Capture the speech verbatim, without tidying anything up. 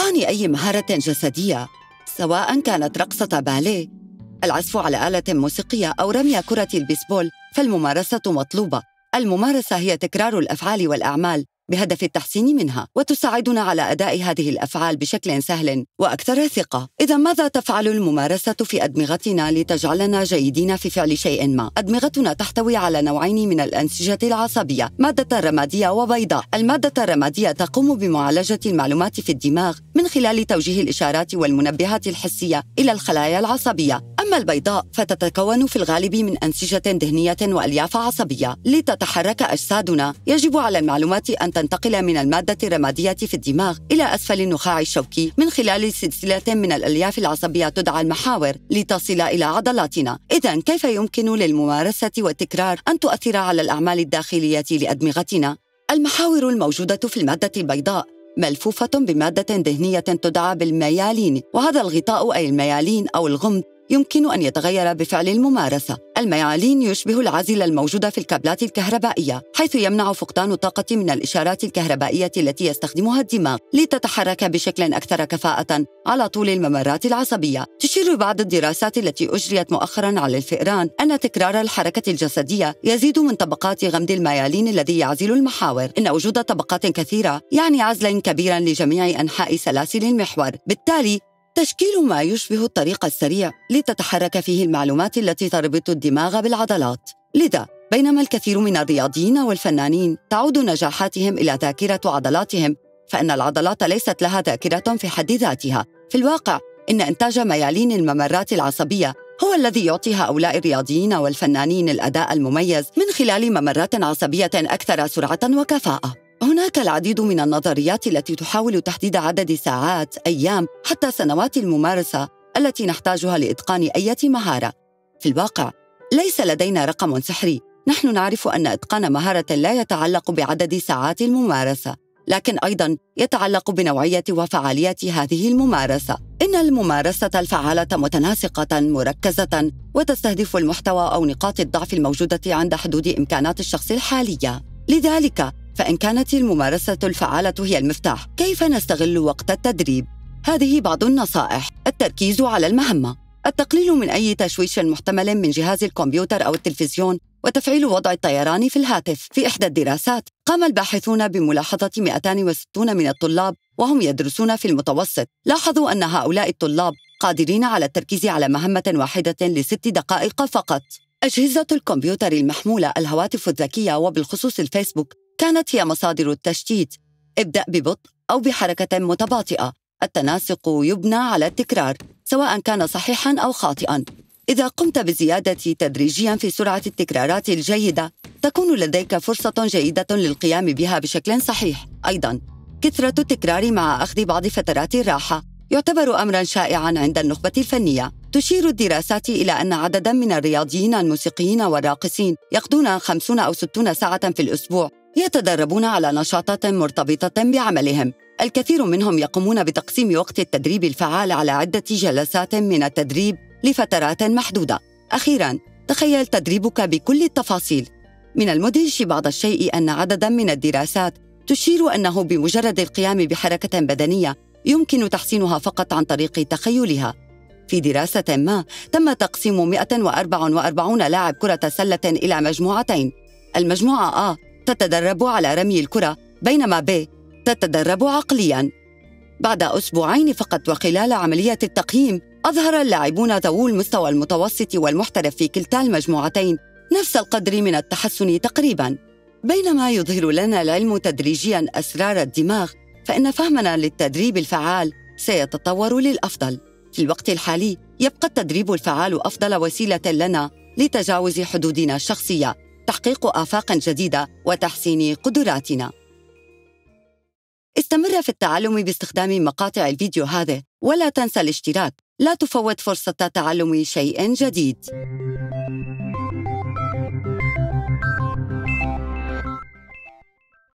إتقان أي مهارة جسدية، سواء كانت رقصة باليه، العزف على آلة موسيقية أو رمي كرة البيسبول، فالممارسة مطلوبة. الممارسة هي تكرار الأفعال والأعمال بهدف التحسين منها، وتساعدنا على أداء هذه الأفعال بشكل سهل وأكثر ثقة. إذا ماذا تفعل الممارسة في أدمغتنا لتجعلنا جيدين في فعل شيء ما؟ أدمغتنا تحتوي على نوعين من الأنسجة العصبية، مادة رمادية وبيضاء. المادة الرمادية تقوم بمعالجة المعلومات في الدماغ من خلال توجيه الإشارات والمنبهات الحسية إلى الخلايا العصبية. أما البيضاء فتتكون في الغالب من أنسجة دهنية وألياف عصبية. لتتحرك أجسادنا يجب على المعلومات أن تنتقل من المادة الرمادية في الدماغ إلى أسفل النخاع الشوكي من خلال سلسلة من الألياف العصبية تدعى المحاور لتصل إلى عضلاتنا. إذن كيف يمكن للممارسة والتكرار أن تؤثر على الأعمال الداخلية لأدمغتنا؟ المحاور الموجودة في المادة البيضاء ملفوفة بمادة دهنية تدعى بالميالين، وهذا الغطاء أي الميالين أو الغمد يمكن أن يتغير بفعل الممارسة. الميالين يشبه العازل الموجود في الكابلات الكهربائية، حيث يمنع فقدان الطاقة من الإشارات الكهربائية التي يستخدمها الدماغ لتتحرك بشكل أكثر كفاءة على طول الممرات العصبية. تشير بعض الدراسات التي أجريت مؤخراً على الفئران أن تكرار الحركة الجسدية يزيد من طبقات غمد الميالين الذي يعزل المحاور. إن وجود طبقات كثيرة يعني عزلاً كبيراً لجميع أنحاء سلاسل المحور، بالتالي تشكيل ما يشبه الطريق السريع لتتحرك فيه المعلومات التي تربط الدماغ بالعضلات. لذا بينما الكثير من الرياضيين والفنانين تعود نجاحاتهم إلى ذاكرة عضلاتهم، فإن العضلات ليست لها ذاكرة في حد ذاتها. في الواقع إن إنتاج ميالين الممرات العصبية هو الذي يعطي هؤلاء الرياضيين والفنانين الأداء المميز من خلال ممرات عصبية أكثر سرعة وكفاءة. هناك العديد من النظريات التي تحاول تحديد عدد ساعات، أيام، حتى سنوات الممارسة التي نحتاجها لإتقان أي مهارة. في الواقع ليس لدينا رقم سحري. نحن نعرف أن إتقان مهارة لا يتعلق بعدد ساعات الممارسة، لكن أيضاً يتعلق بنوعية وفعالية هذه الممارسة. إن الممارسة الفعالة متناسقة مركزة وتستهدف المحتوى أو نقاط الضعف الموجودة عند حدود إمكانات الشخص الحالية. لذلك فإن كانت الممارسة الفعالة هي المفتاح، كيف نستغل وقت التدريب؟ هذه بعض النصائح. التركيز على المهمة، التقليل من أي تشويش محتمل من جهاز الكمبيوتر أو التلفزيون، وتفعيل وضع الطيران في الهاتف. في إحدى الدراسات قام الباحثون بملاحظة مئتين وستين من الطلاب وهم يدرسون في المتوسط. لاحظوا أن هؤلاء الطلاب قادرين على التركيز على مهمة واحدة لست دقائق فقط. أجهزة الكمبيوتر المحمولة، الهواتف الذكية وبالخصوص الفيسبوك كانت هي مصادر التشتيت. ابدأ ببطء أو بحركة متباطئة. التناسق يبنى على التكرار سواء كان صحيحاً أو خاطئاً. إذا قمت بزيادة تدريجياً في سرعة التكرارات الجيدة، تكون لديك فرصة جيدة للقيام بها بشكل صحيح. أيضاً كثرة التكرار مع أخذ بعض فترات الراحة يعتبر أمراً شائعاً عند النخبة الفنية. تشير الدراسات إلى أن عدداً من الرياضيين الموسيقيين والراقصين يقضون خمسين أو ستين ساعة في الأسبوع يتدربون على نشاطات مرتبطة بعملهم. الكثير منهم يقومون بتقسيم وقت التدريب الفعال على عدة جلسات من التدريب لفترات محدودة. أخيراً، تخيل تدريبك بكل التفاصيل. من المدهش بعض الشيء أن عدداً من الدراسات تشير أنه بمجرد القيام بحركة بدنية يمكن تحسينها فقط عن طريق تخيلها. في دراسة ما تم تقسيم مئة وأربعة وأربعين لاعب كرة سلة إلى مجموعتين. المجموعة A تتدرب على رمي الكرة، بينما B تتدرب عقلياً. بعد أسبوعين فقط وخلال عملية التقييم، أظهر اللاعبون ذوو المستوى المتوسط والمحترف في كلتا المجموعتين نفس القدر من التحسن تقريباً. بينما يظهر لنا العلم تدريجياً أسرار الدماغ، فإن فهمنا للتدريب الفعال سيتطور للأفضل. في الوقت الحالي يبقى التدريب الفعال أفضل وسيلة لنا لتجاوز حدودنا الشخصية، تحقيق آفاق جديدة وتحسين قدراتنا. استمر في التعلم باستخدام مقاطع الفيديو هذه، ولا تنسى الاشتراك. لا تفوت فرصة تعلم شيء جديد.